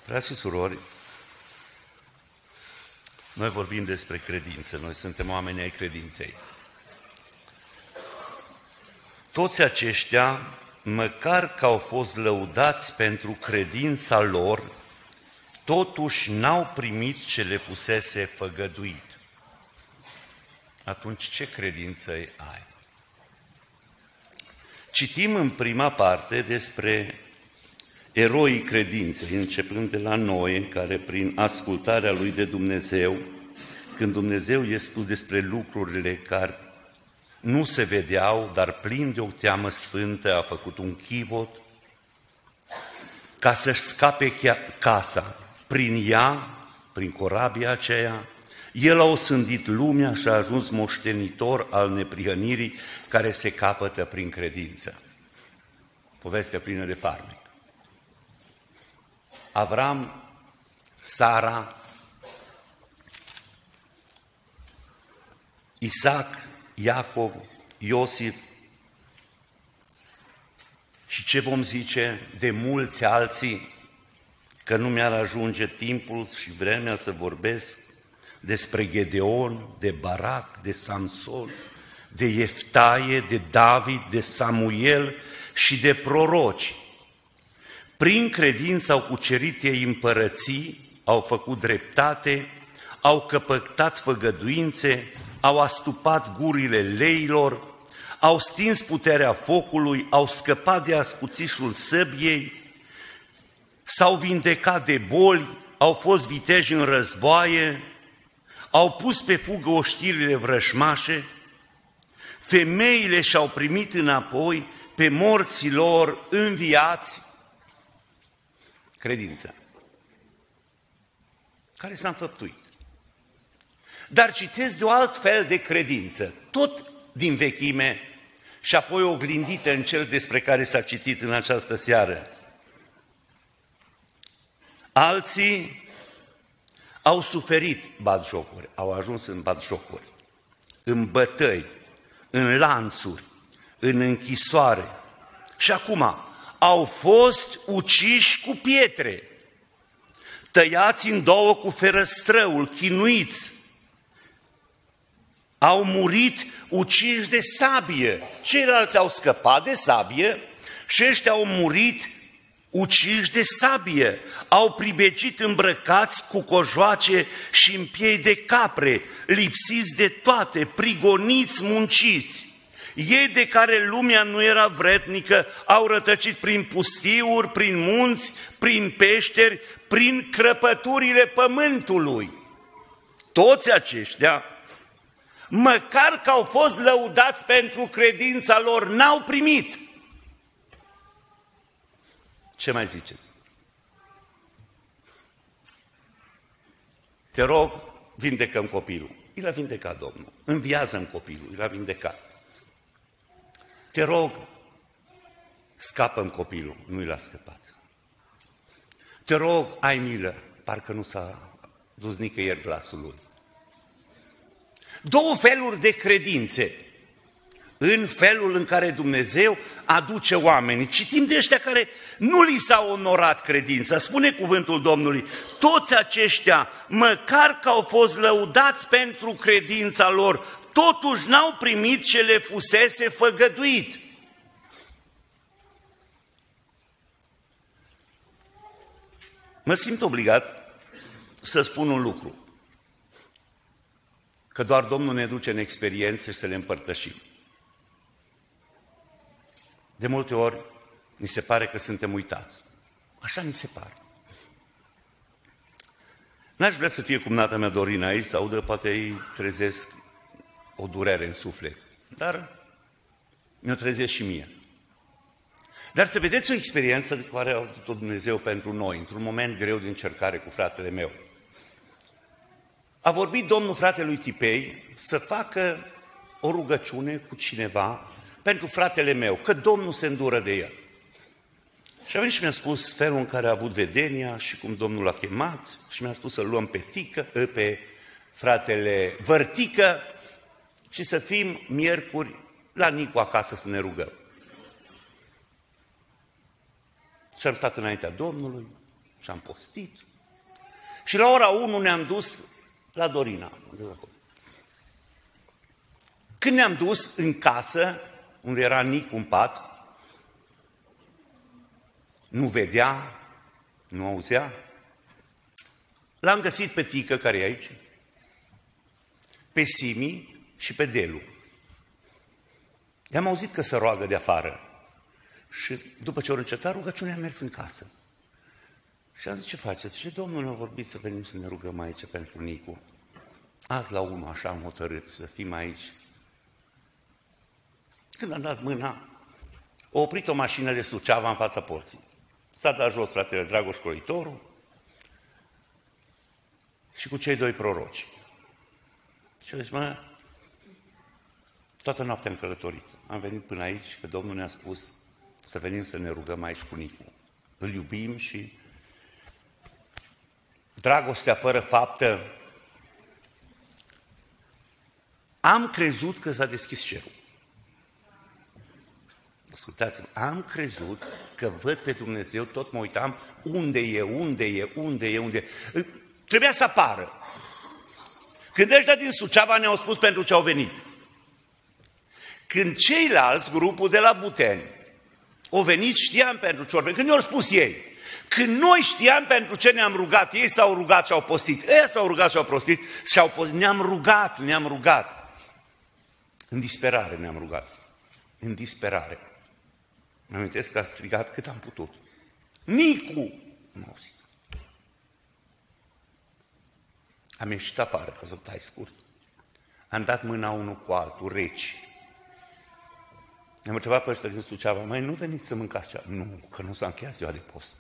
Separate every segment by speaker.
Speaker 1: Frați și surori, noi vorbim despre credință, noi suntem oameni ai credinței. Toți aceștia, măcar că au fost lăudați pentru credința lor, totuși n-au primit ce le fusese făgăduit. Atunci ce credință ai? Citim în prima parte despre eroii credinței, începând de la Noe, care prin ascultarea lui de Dumnezeu, când Dumnezeu i-a spus despre lucrurile care nu se vedeau, dar plin de o teamă sfântă, a făcut un chivot ca să-și scape casa. Prin ea, prin corabia aceea, el a osândit lumea și a ajuns moștenitor al neprihănirii care se capătă prin credință. Povestea plină de farmec. Avram, Sara, Isaac, Iacov, Iosif și ce vom zice de mulți alții, că nu mi-ar ajunge timpul și vremea să vorbesc despre Gedeon, de Barac, de Samson, de Ieftaie, de David, de Samuel și de proroci. Prin credință au cucerit ei împărății, au făcut dreptate, au căpătat făgăduințe, au astupat gurile leilor, au stins puterea focului, au scăpat de ascuțișul săbiei, s-au vindecat de boli, au fost viteji în războaie, au pus pe fugă oștirile vrășmașe, femeile și-au primit înapoi pe morții lor înviați. Credința care s-a înfăptuit. Dar citesc de o alt fel de credință, tot din vechime și apoi oglindită în cel despre care s-a citit în această seară. Alții au suferit batjocuri, au ajuns în batjocuri, în bătăi, în lanțuri, în închisoare și acum au fost uciși cu pietre, tăiați în două cu ferăstrăul, chinuiți, au murit uciși de sabie. Ceilalți au scăpat de sabie și ăștia au murit uciși de sabie. Au pribegit îmbrăcați cu cojoace și în piei de capre, lipsiți de toate, prigoniți, munciți. Ei de care lumea nu era vrednică au rătăcit prin pustiuri, prin munți, prin peșteri, prin crăpăturile pământului. Toți aceștia, măcar că au fost lăudați pentru credința lor, n-au primit. Ce mai ziceți? Te rog, vindecăm copilul. I l-a vindecat Domnul. Înviază-mi copilul. I l-a vindecat. Te rog, scapă-mi copilul. Nu i l-a scăpat. Te rog, ai milă. Parcă nu s-a dus nicăieri glasul lui. Două feluri de credințe în felul în care Dumnezeu aduce oamenii. Citim de ăștia care nu li s-a onorat credința. Spune cuvântul Domnului, toți aceștia, măcar că au fost lăudați pentru credința lor, totuși n-au primit ce le fusese făgăduit. Mă simt obligat să spun un lucru, că doar Domnul ne duce în experiențe și să le împărtășim. De multe ori ni se pare că suntem uitați. Așa ni se pare. N-aș vrea să fie cum nata mea Dorina aici, să audă, poate îi trezesc o durere în suflet, dar mi-o trezesc și mie. Dar să vedeți o experiență de care a avut Dumnezeu pentru noi, într-un moment greu de încercare cu fratele meu. A vorbit Domnul fratelui Tipei să facă o rugăciune cu cineva pentru fratele meu, că Domnul se îndură de el. Și a venit și mi-a spus felul în care a avut vedenia și cum Domnul l-a chemat și mi-a spus să-l luăm pe fratele Vărtică și să fim miercuri la Nicu acasă să ne rugăm. Și am stat înaintea Domnului și am postit. Și la ora 1 ne-am dus la Dorina. Când ne-am dus în casă, unde era Nicu în pat, nu vedea, nu auzea, l-am găsit pe Tică, care e aici, pe Simi și pe Delu. I-am auzit că se roagă de afară. Și după ce au încetat rugăciunea, am mers în casă. Și am zis, ce faceți? Și Domnul ne-a vorbit să venim să ne rugăm aici pentru Nicu. Azi la 1 așa am hotărât să fim aici. Când am dat mâna, a oprit o mașină de Suceava în fața porții. S-a dat jos fratele Dragoș Croitorul și cu cei 2 proroci. Și eu zic, toată noaptea am călătorit. Am venit până aici, că Domnul ne-a spus să venim să ne rugăm aici cu Nicu. Îl iubim și dragostea fără faptă. Am crezut că s-a deschis cerul. Ascultați-mă, am crezut că văd pe Dumnezeu, tot mă uitam, unde e. Trebuia să apară. Când ăștia din Suceava ne-au spus pentru ce au venit. Când ceilalți, grupul de la Buteni, au venit, știam pentru ce au venit, când ne-au spus ei. Când noi știam pentru ce ne-am rugat, ei s-au rugat și au postit, ei s-au rugat și au postit, ne-am rugat. În disperare ne-am rugat. În disperare. Mă amintesc că a strigat cât am putut. Nicu! Am auzit. Am ieșit afară, ca să o tai scurt. Am dat mâna unul cu altul, reci. Ne-am întrebat pe ăștia din Suceava, nu veniți să mâncați ceva? Nu, că nu s-a încheiat ziua de post.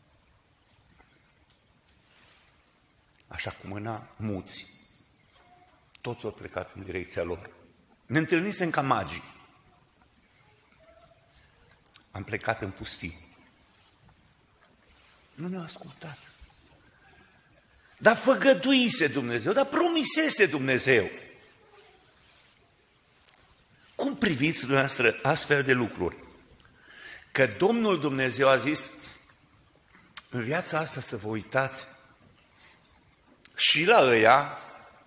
Speaker 1: Așa cu mâna, muți. Toți au plecat în direcția lor. Ne întâlnisem ca magii. Am plecat în pustii. Nu ne-au ascultat. Dar făgăduise Dumnezeu, dar promisese Dumnezeu. Cum priviți dumneavoastră astfel de lucruri? Că Domnul Dumnezeu a zis, în viața asta să vă uitați și la ăia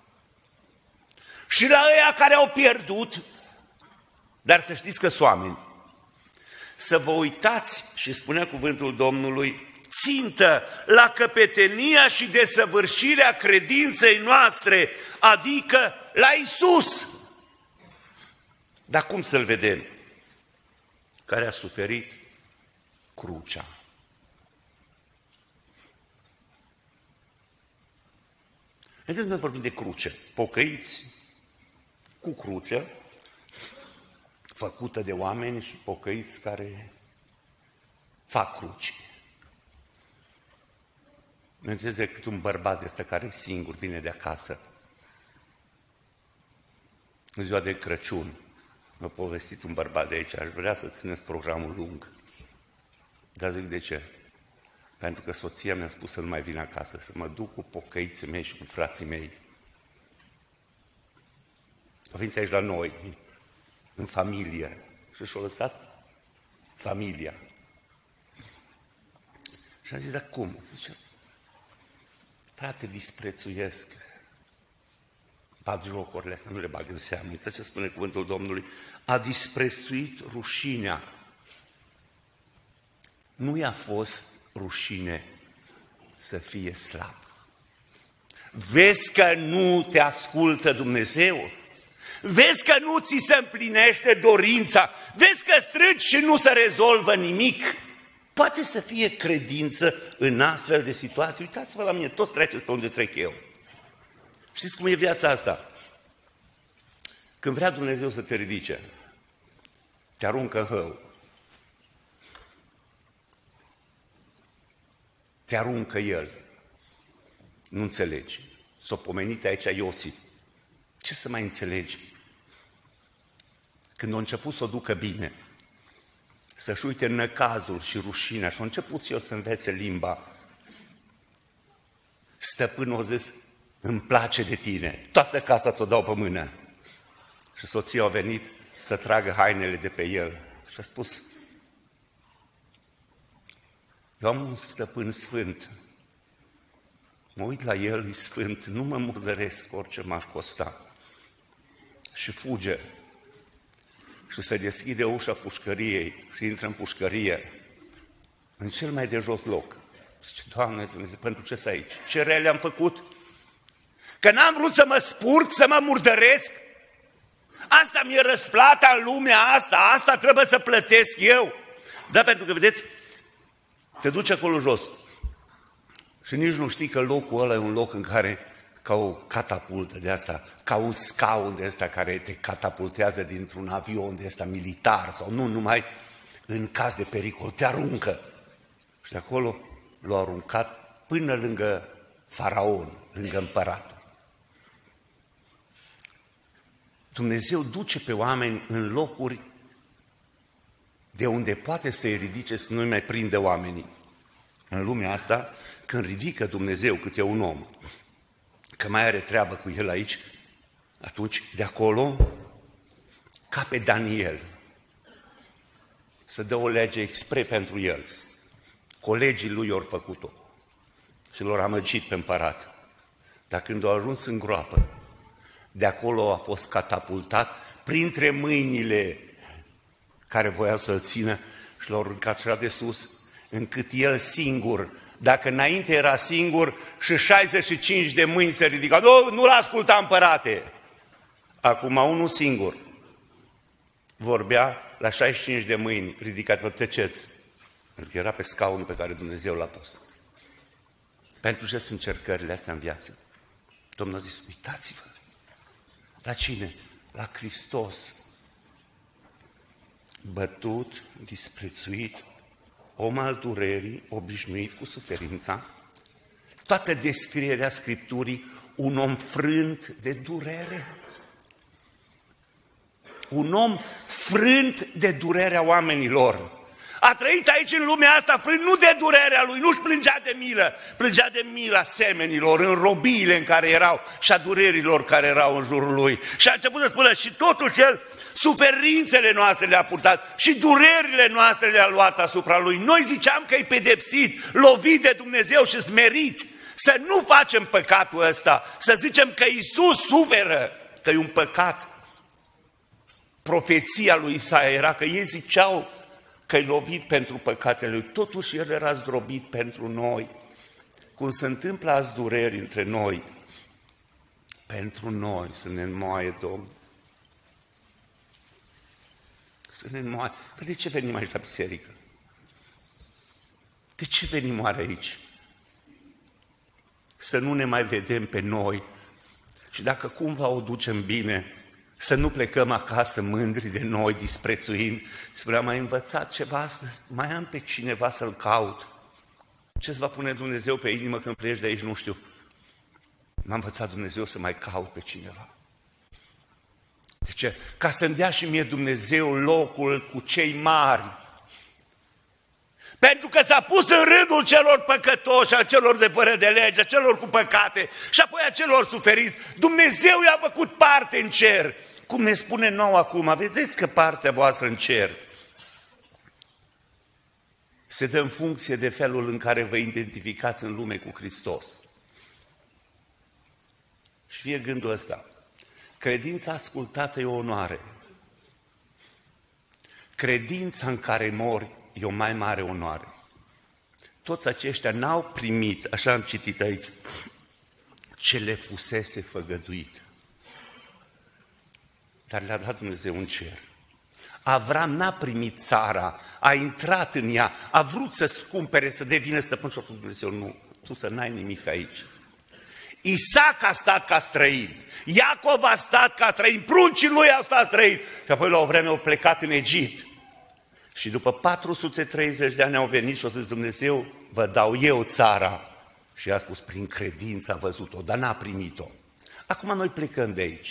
Speaker 1: care au pierdut, dar să știți că sunt oameni. Să vă uitați, și spunea cuvântul Domnului, țintă la căpetenia și desăvârșirea credinței noastre, adică la Iisus. Dar cum să-L vedem? Care a suferit crucea. Vedeți, noi vorbim de cruce. Pocăiți cu cruce, făcută de oameni și pocăiți care fac cruci. Nu înțeles decât un bărbat ăsta care e singur, vine de acasă. În ziua de Crăciun, mi-a povestit un bărbat de aici, aș vrea să țineți programul lung. Dar zic, de ce? Pentru că soția mi-a spus să nu mai vin acasă, să mă duc cu pocăiții mei și cu frații mei. Au venit aici la noi, în familie, și și-au lăsat familia. Și am zis, dar cum? Zice, frate, disprețuiesc batjocurile astea, nu le bag în seamă. Uite ce spune cuvântul Domnului, a disprețuit rușinea. Nu i-a fost rușine să fie slab. Vezi că nu te ascultă Dumnezeu? Vezi că nu ți se împlinește dorința? Vezi că strigi și nu se rezolvă nimic? Poate să fie credință în astfel de situații. Uitați-vă la mine, toți treceți pe unde trec eu. Știți cum e viața asta? Când vrea Dumnezeu să te ridice, te aruncă în hău. Te aruncă El. Nu înțelegi. S-o pomenit aici Iosif. Ce să mai înțelegi? Când a început să o ducă bine, să-și uite năcazul și rușinea și a început el să învețe limba, stăpânul a zis, îmi place de tine, toată casa ți-o dau pe mână. Și soția a venit să tragă hainele de pe el și a spus, Eu am un stăpân sfânt. Mă uit la el, e sfânt, nu mă murdăresc orice m-ar costa. Și fuge. Și se deschide ușa pușcăriei și intră în pușcărie, în cel mai de jos loc. Zice, Doamne Dumnezeu, pentru ce să aici? Ce rele am făcut? Că n-am vrut să mă spurc, să mă murdăresc? Asta mi-e răsplata în lumea asta, asta trebuie să plătesc eu. Da, pentru că, vedeți, te duci acolo jos și nici nu știi că locul ăla e un loc în care, ca o catapultă de asta, ca un scaun de asta care te catapultează dintr-un avion de asta militar sau nu numai în caz de pericol, te aruncă. Și de acolo l-au aruncat până lângă faraon, lângă împăratul. Dumnezeu duce pe oameni în locuri de unde poate să-i ridice să nu-i mai prinde oamenii. În lumea asta, când ridică Dumnezeu câte un om, că mai are treabă cu el aici, atunci de acolo, ca pe Daniel, să dă o lege expre pentru el. Colegii lui au făcut-o și l-au amăgit pe împărat. Dar când a ajuns în groapă, de acolo a fost catapultat printre mâinile care voiau să-l țină și l-au aruncat așa de sus, încât el singur, dacă înainte era singur și 65 de mâini se ridicau, nu l-asculta împărate. Acum unul singur vorbea la 65 de mâini, ridicat, vă tăceți, pentru că era pe scaunul pe care Dumnezeu l-a pus. Pentru ce sunt încercările astea în viață? Domnul a zis, uitați-vă. La cine? La Hristos. Bătut, disprețuit, om al durerii, obișnuit cu suferința. Toată descrierea Scripturii, un om frânt de durere. Un om frânt de durerea oamenilor. A trăit aici în lumea asta frânt nu de durerea lui, nu-și plângea de milă, plângea de mila semenilor, în robiile în care erau și a durerilor care erau în jurul lui. Și a început să spună, și totuși el suferințele noastre le-a purtat și durerile noastre le-a luat asupra lui. Noi ziceam că e pedepsit, lovit de Dumnezeu și smerit. Să nu facem păcatul ăsta, să zicem că Iisus suferă, că e un păcat. Profeția lui Isaia era că ei ziceau că e lovit pentru păcatele lui, totuși el era zdrobit pentru noi. Cum se întâmplă azi dureri între noi, pentru noi să ne înmoaie Domnul. Să ne înmoaie. Păi de ce venim aici la biserică? De ce venim oare aici? Să nu ne mai vedem pe noi și dacă cumva o ducem bine, să nu plecăm acasă mândri de noi, disprețuind. Spuneam, am învățat ceva astăzi, mai am pe cineva să-l caut. Ce-ți va pune Dumnezeu pe inimă când pleci de aici, nu știu. M-a învățat Dumnezeu să mai caut pe cineva. De ce? Ca să-mi dea și mie Dumnezeu locul cu cei mari. Pentru că s-a pus în rândul celor păcătoși, a celor de fără de lege, a celor cu păcate și apoi a celor suferiți. Dumnezeu i-a făcut parte în cer. Cum ne spune nou acum, vedeți că partea voastră în cer se dă în funcție de felul în care vă identificați în lume cu Hristos. Și fie gândul ăsta, credința ascultată e o onoare. Credința în care mori e o mai mare onoare. Toți aceștia n-au primit, așa am citit aici, ce le fusese făgăduit. Dar le-a dat Dumnezeu în cer. Avram n-a primit țara, a intrat în ea, a vrut să-ți cumpere, să devină stăpân și a spus Dumnezeu, nu, tu să n-ai nimic aici. Isaac a stat ca străin, Iacov a stat ca străin, pruncii lui au stat străin și apoi la o vreme au plecat în Egipt. Și după 430 de ani au venit și au zis, Dumnezeu, vă dau eu țara. Și i-a spus, prin credință a văzut-o, dar n-a primit-o. Acum noi plecăm de aici.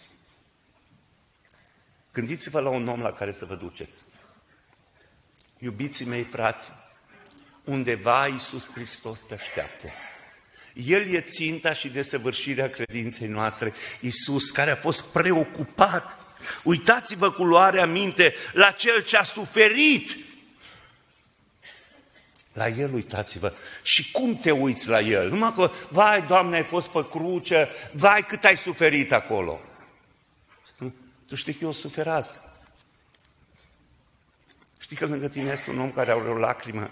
Speaker 1: Gândiți-vă la un om la care să vă duceți. Iubiții mei frați, undeva Iisus Hristos te așteaptă. El e ținta și desăvârșirea credinței noastre. Iisus, care a fost preocupat. Uitați-vă cu luarea minte la Cel ce a suferit La El uitați-vă. Și cum te uiți la El? Numai că, vai, Doamne, ai fost pe cruce, vai, cât ai suferit acolo. Tu știi că eu suferaz. Știi că lângă tine este un om care are o lacrimă?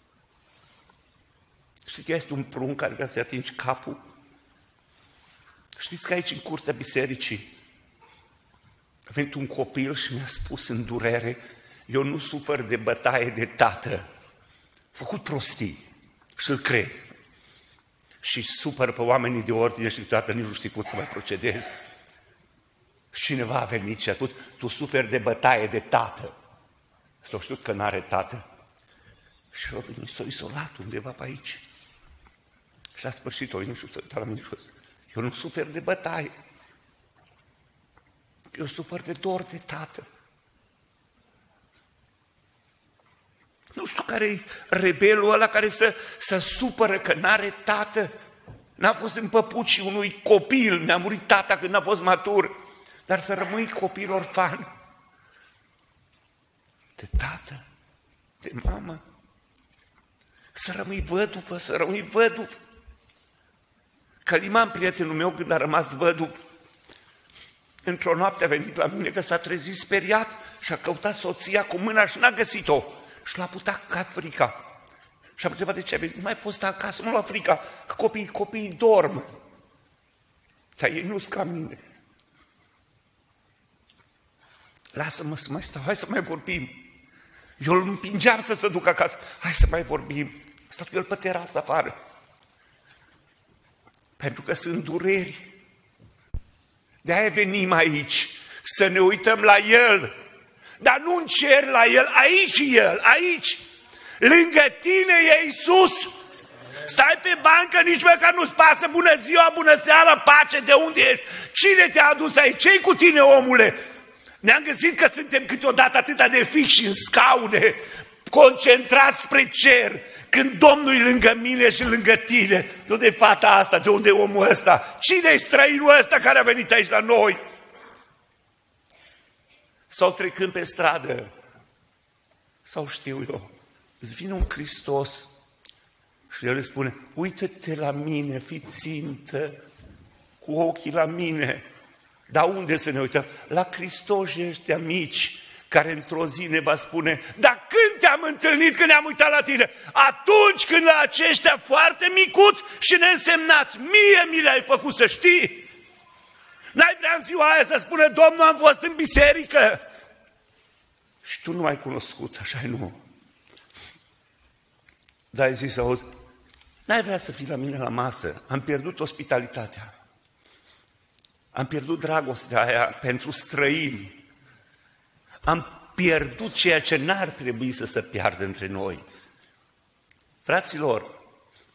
Speaker 1: Știi că este un prunc care vrea să-i atingi capul? Știți că aici, în curtea bisericii, a venit un copil și mi-a spus în durere, eu nu sufăr de bătaie de tată. A făcut prostii și îl cred. Și supăr pe oamenii de ordine și câteodată nici nu știi cum să mai procedezi. Și cineva a venit și a spus, tu suferi de bătaie de tată. S-a știut că n-are tată. Și a venit, s-a isolat undeva pe aici. Și la sfârșit, o venit și s-a uitat la mine și a spus, eu nu sufer de bătaie. Eu sufer de dor de tată. Nu știu care e rebelul ăla care să supără că n-are tată. N-a fost în păpucii unui copil, mi-a murit tata când n-a fost matur. Dar să rămâi copil orfan. De tată, de mamă. Să rămâi văduvă, să rămâi văduv. Căliman, prietenul meu, când a rămas văduv, într-o noapte a venit la mine că s-a trezit speriat și a căutat soția cu mâna și n-a găsit-o. Și l-a putut frica. Și am întrebat de ce a venit. Nu mai poți sta acasă, nu la frica, că copiii dorm. Dar ei nu-s ca mine. Lasă-mă să mai stau, hai să mai vorbim. Eu îl împingeam să se ducă acasă. Hai să mai vorbim. A stat cu el pe terasă afară. Pentru că sunt dureri. De-aia venim aici, să ne uităm la El. Dar nu în cer la El, aici e El, aici. Lângă tine e Iisus. Stai pe bancă, nici măcar nu-ți pasă. Bună ziua, bună seara, pace, de unde ești? Cine te-a adus aici? Ce-i cu tine, omule? Ne-am găsit că suntem câteodată atâta de fixi în scaune, concentrați spre cer, când Domnul e lângă mine și lângă tine. De unde e fata asta? De unde e omul ăsta? Cine e străinul ăsta care a venit aici la noi? Sau trecând pe stradă, sau știu eu, îți vine un Hristos și El îți spune, uită-te la mine, fii țintă, cu ochii la mine. Dar unde să ne uităm? La Hristos ăștia mici, care într-o zi ne va spune, dar când te-am întâlnit, când ne-am uitat la tine? Atunci când la aceștia foarte micuți și neînsemnați, mie mi le-ai făcut, să știi. N-ai vrea în ziua aia să spună, Domnul, am fost în biserică. Și tu nu ai cunoscut, așa nu. Dar ai zis, auzi, n-ai vrea să fii la mine la masă, am pierdut ospitalitatea. Am pierdut dragostea aia pentru străini. Am pierdut ceea ce n-ar trebui să se piardă între noi. Fraților,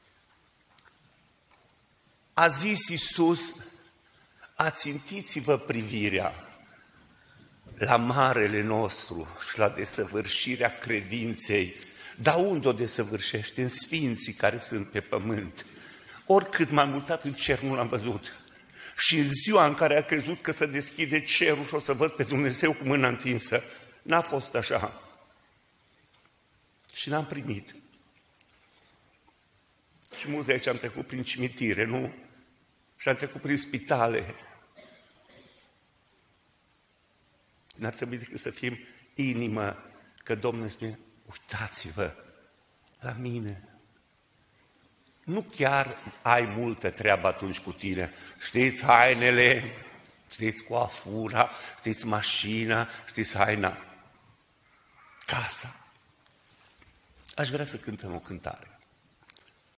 Speaker 1: a zis Iisus, ațintiți-vă privirea la marele nostru și la desăvârșirea credinței. Dar unde o desăvârșește? În sfinții care sunt pe pământ. Oricât m-am mutat în cer, nu l-am văzut. Și în ziua în care a crezut că se deschide cerul și o să văd pe Dumnezeu cu mâna întinsă, n-a fost așa. Și n-am primit. Și mulți de aici am trecut prin cimitire, nu? Și am trecut prin spitale. N-ar trebui decât să fim inimă, că Domnul spune, uitați-vă la mine. Nu chiar ai multă treabă atunci cu tine. Știți hainele, știți coafura, știți mașina, știți haina, casa. Aș vrea să cântăm o cântare.